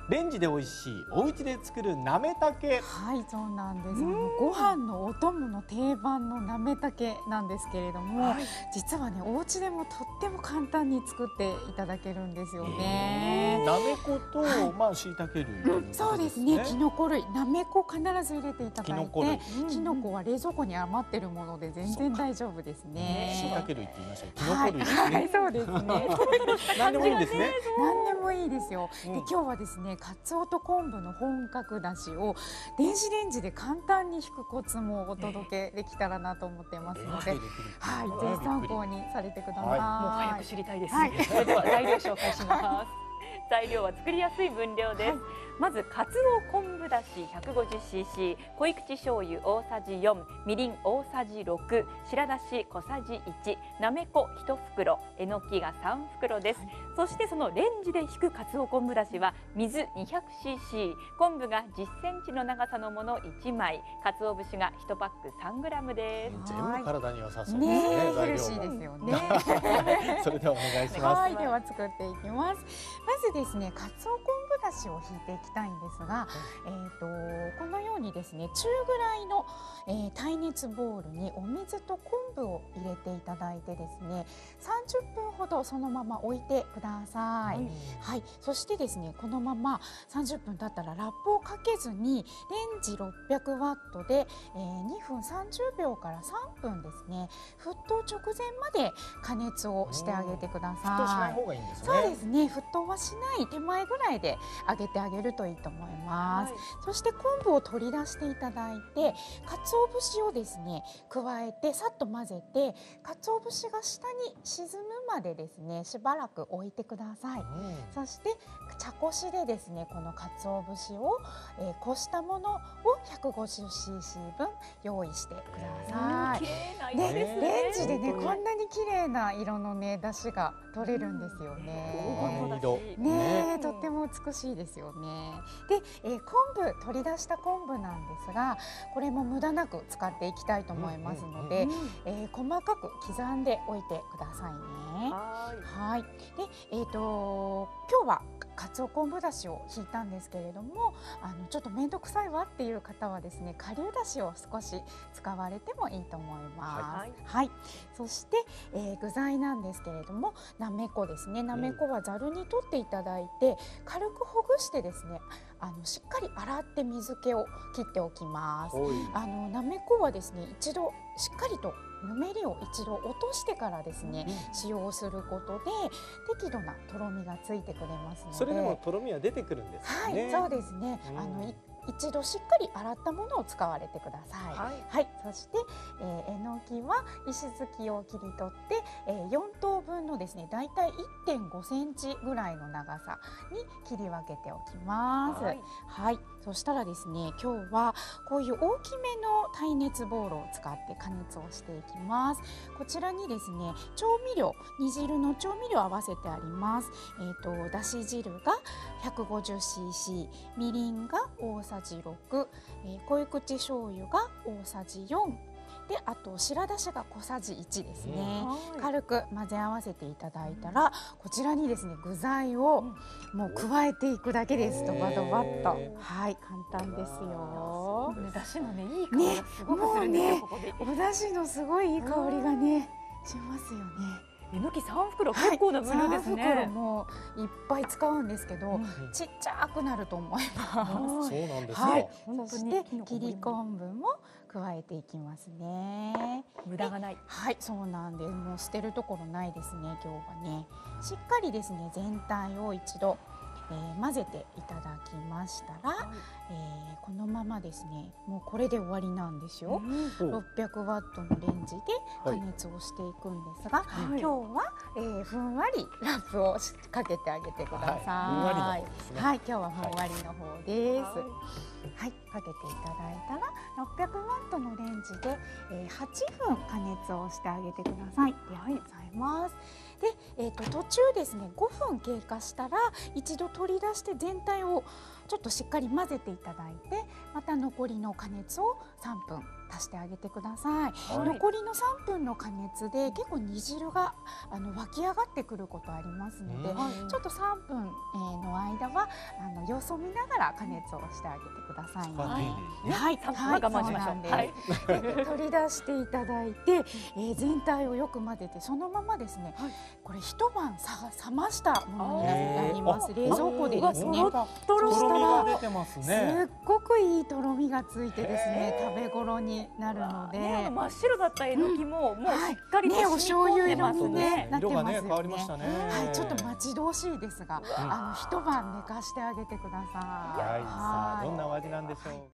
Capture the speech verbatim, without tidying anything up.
レンジで美味しいお家で作るなめたけ。 はい、そうなんです。あのご飯のお供の定番のなめたけなんですけれども、はい、実はねお家でもとっても簡単に作っていただけるんですよね。 なめこと、はい、まあ椎茸類、 うん、そうですね。きのこ類、なめこ必ず入れていただいて、きのこは冷蔵庫に余ってるもので全然大丈夫ですね。 椎茸類って言いました。きのこ類ですね。 はい、そうですね。 何でもいいんですね。 何でもいいですよ。で、今日はですね、かつおと昆布の本格だしを電子レンジで簡単に引くコツもお届けできたらなと思ってますので、はい、ぜひ参考にされてください。もう早く知りたいです。それでは材料紹介します。材料は作りやすい分量です。まずかつお昆布だし ひゃくごじゅっシーシー、 濃口醤油大さじよん、みりん大さじろく、白だし小さじいち、なめこいち袋、えのきがさん袋です。はい、そしてそのレンジで引くかつお昆布だしは水 にひゃくシーシー、 昆布がじっセンチの長さのものいちまい、かつお節がいちパック さんグラム です。 全部体に良さそうですね。 ね。 ヘルシーですよね。 それではお願いします。 はい、では作っていきます。まずですね、かつお昆布だしを引いていきたいんですが、えーとこのようにですね、中ぐらいの、えー、耐熱ボウルにお水と昆布を入れていただいてですね、さんじゅっぷんほどそのまま置いてください。はい、はい、そしてですね、このままさんじゅっぷん経ったらラップをかけずにレンジろっぴゃくワットで、えー、にふんさんじゅうびょうからさんぷんですね、沸騰直前まで加熱をしてあげてください。 沸騰しない方がいいんですね。 そうですね、沸騰はしない手前ぐらいで揚げてあげるといいと思います。はい、そして昆布を取り出していただいて、鰹節をですね加えてさっと混ぜて、鰹節が下に沈むまでですねしばらく置いてください。うん、そして茶こしでですねこの鰹節を、えー、こしたものを ひゃくごじゅっシーシー 分用意してください。 綺麗な色ですね。 レンジでねこんなに綺麗な色のね出汁が取れるんですよね。ね、とっても美しいですよね。で、えー、昆布取り出した昆布なんですが、これも無駄なく使っていきたいと思いますので、えー、細かく刻んでおいてくださいね。はい。で、えっと今日はかつお昆布だしを引いたんですけれども、あのちょっと面倒くさいわっていう方はですね、顆粒だしを少し使われてもいいと思います。はい。はい、そして、えー、具材なんですけれども、なめこですね。なめこはざるに取っていただいて、軽くほぐしてですね、あのしっかり洗って水気を切っておきます。あのなめこはですね、一度しっかりとぬめりを一度落としてからですね、うん、使用することで適度なとろみがついてくれますので、 それでもとろみは出てくるんですね。 はい、そうですね。うん、あの一度しっかり洗ったものを使われてください。はい、はい、そして、えー、えのきは石突きを切り取って、えー、よん等分のですね、だいたい いってんごセンチぐらいの長さに切り分けておきます。はい、はい、そしたらですね、今日はこういう大きめの耐熱ボウルを使って加熱をしていきます。こちらにですね、調味料、煮汁の調味料を合わせてあります。えーと、だし汁が ひゃくごじゅっシーシー、みりんが大さじろく、えー、濃口醤油が大さじよんで、あと白だしが小さじいちですね。うん、軽く混ぜ合わせていただいたら、こちらにですね具材をもう加えていくだけです。ドバドバっと。はい、簡単ですよ。 だしのねいい香りがすごくするんですよ。 ね、ここでおだしのすごいいい香りがねしますよね。 えのきさん袋、結構な分量ですね。 さん袋もいっぱい使うんですけど、うん、ちっちゃくなると思います。 そうなんですか。 はい、そして切り昆布も加えていきますね。 無駄がない。 はい、そうなんです。もう捨てるところないですね、今日はね。しっかりですね、全体を一度、えー、混ぜていただきましたら、はい、えー、このままですね、もうこれで終わりなんですよ。うん、ろっぴゃくワットのレンジで加熱をしていくんですが、はい、今日は、えー、ふんわりラップをかけてあげてください。はい、ふんわりの方ですね。はい、今日はふんわりの方です。はい、はい、かけていただいたらろっぴゃくワットのレンジで、えー、はちふん加熱をしてあげてください。ありがとうございます。で、えーと、途中ですねごふん経過したら一度取り出して全体をちょっとしっかり混ぜていただいて、また残りの加熱をさんぷん足してあげてください。 はい残りのさんぷんの加熱で結構煮汁があの湧き上がってくることありますので、 うんちょっとさんぷんえーの間はあの様子を見ながら加熱をしてあげてくださいね。 そこは丁寧にね。 はい、 さんぷんは我慢しましょう。 そうなんですはい。 で取り出していただいて、えー全体をよく混ぜてそのままですね、 はいこれ一晩さ冷ましたものになります。 あー冷蔵庫でですね、 とろとろろみがそ出てますすね。 っごくいいとろみがついてですね、 へー食べ頃になるので、 ね、真っ白だったえのきも、もうしっかりとね、お染み込んで醤油色ますにねね。 なって色がねますよね。 変わりましたね。 はい、ちょっと待ち遠しいですが、 うんあの一晩寝かしてあげてください。 はい、さあどんなお味なんでしょうか。